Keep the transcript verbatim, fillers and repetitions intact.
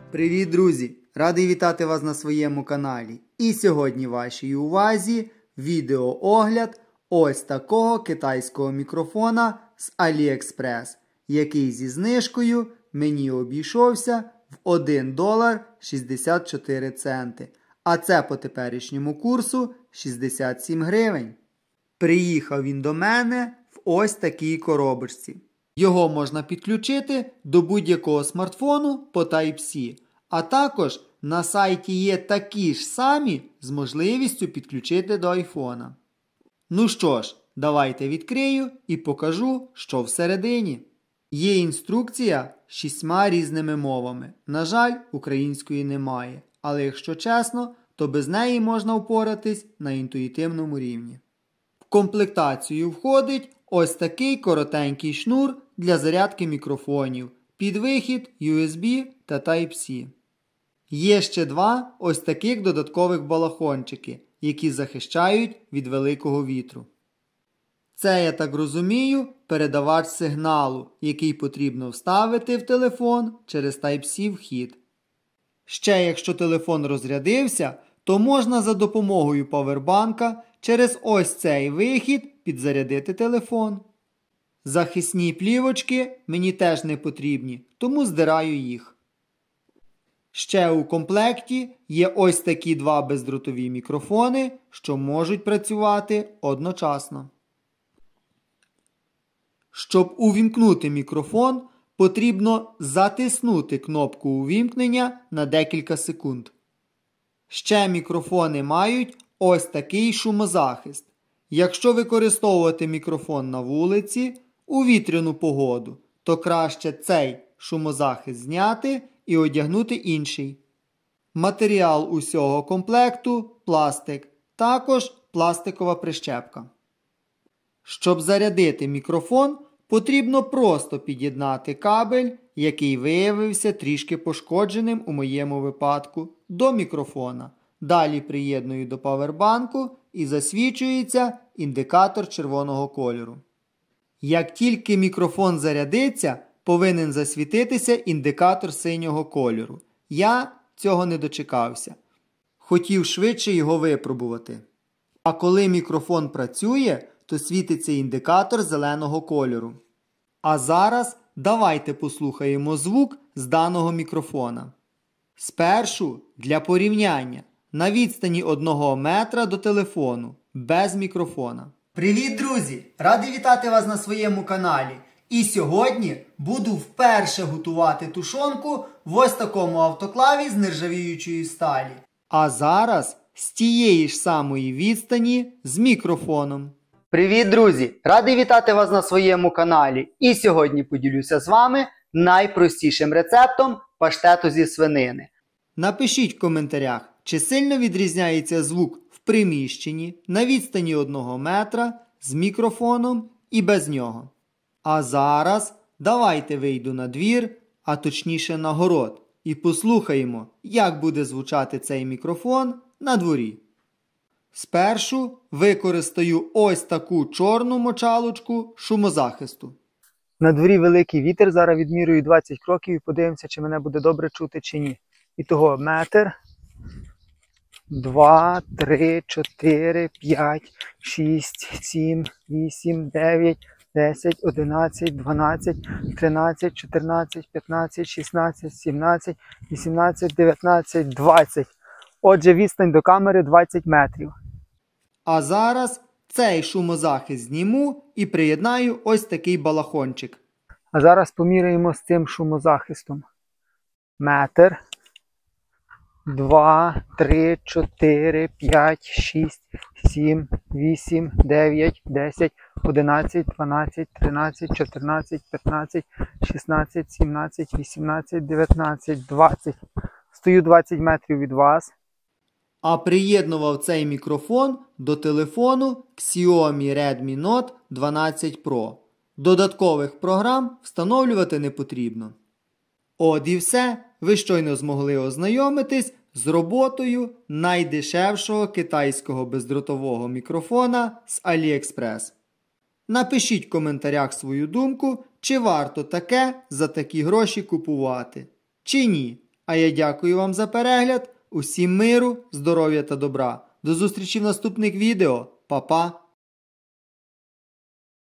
Привіт, друзі! Радий вітати вас на своєму каналі. І сьогодні вашій увазі відеоогляд ось такого китайського мікрофона з Аліекспрес, який зі знижкою мені обійшовся в один долар шістдесят чотири центи. А це по теперішньому курсу шістдесят сім гривень. Приїхав він до мене в ось такій коробочці. Його можна підключити до будь-якого смартфону по Type-C. А також на сайті є такі ж самі з можливістю підключити до айфона. Ну що ж, давайте відкрию і покажу, що всередині. Є інструкція шістьма різними мовами. На жаль, української немає. Але якщо чесно, то без неї можна впоратись на інтуїтивному рівні. В комплектацію входить ось такий коротенький шнур для зарядки мікрофонів, під вихід ю ес бі та Type-C. Є ще два ось таких додаткових балахончики, які захищають від великого вітру. Це, я так розумію, передавач сигналу, який потрібно вставити в телефон через Type-C вхід. Ще якщо телефон розрядився, то можна за допомогою павербанка через ось цей вихід підзарядити телефон. Захисні плівочки мені теж не потрібні, тому здираю їх. Ще у комплекті є ось такі два бездротові мікрофони, що можуть працювати одночасно. Щоб увімкнути мікрофон, потрібно затиснути кнопку увімкнення на декілька секунд. Ще мікрофони мають ось такий шумозахист. Якщо використовувати мікрофон на вулиці у вітряну погоду, то краще цей шумозахист зняти і одягнути інший. Матеріал усього комплекту – пластик, також пластикова прищепка. Щоб зарядити мікрофон, потрібно просто під'єднати кабель, який виявився трішки пошкодженим у моєму випадку, до мікрофона. Далі приєдную до павербанку і засвічується індикатор червоного кольору. Як тільки мікрофон зарядиться, повинен засвітитися індикатор синього кольору. Я цього не дочекався. Хотів швидше його випробувати. А коли мікрофон працює, то світиться індикатор зеленого кольору. А зараз давайте послухаємо звук з даного мікрофона. Спершу для порівняння на відстані одного метра до телефону, без мікрофона. Привіт, друзі! Радий вітати вас на своєму каналі. І сьогодні буду вперше готувати тушонку в ось такому автоклаві з нержавіючої сталі. А зараз з тієї ж самої відстані з мікрофоном. Привіт, друзі! Радий вітати вас на своєму каналі. І сьогодні поділюся з вами найпростішим рецептом паштету зі свинини. Напишіть в коментарях, чи сильно відрізняється звук в приміщенні на відстані одного метра з мікрофоном і без нього. А зараз давайте вийду на двір, а точніше на город, і послухаємо, як буде звучати цей мікрофон на дворі. Спершу використаю ось таку чорну мочалочку шумозахисту. На дворі великий вітер, зараз відмірюю двадцять кроків і подивимося, чи мене буде добре чути чи ні. І того метр, два, три, чотири, п'ять, шість, сім, вісім, дев'ять, десять, одинадцять, дванадцять, тринадцять, чотирнадцять, п'ятнадцять, шістнадцять, сімнадцять, вісімнадцять, дев'ятнадцять, двадцять. Отже, відстань до камери двадцять метрів. А зараз цей шумозахист зніму і приєднаю ось такий балахончик. А зараз поміряємо з цим шумозахистом. Метр, два, три, чотири, п'ять, шість, сім, вісім, дев'ять, десять, одинадцять, дванадцять, тринадцять, чотирнадцять, п'ятнадцять, шістнадцять, сімнадцять, вісімнадцять, дев'ятнадцять, двадцять. Стою двадцять метрів від вас. А приєднував цей мікрофон до телефону Xiaomi Redmi Note дванадцять Pro. Додаткових програм встановлювати не потрібно. От і все. Ви щойно змогли ознайомитись з роботою найдешевшого китайського бездротового мікрофона з Аліекспрес. Напишіть в коментарях свою думку, чи варто таке за такі гроші купувати, чи ні. А я дякую вам за перегляд. Усім миру, здоров'я та добра. До зустрічі в наступних відео. Па-па!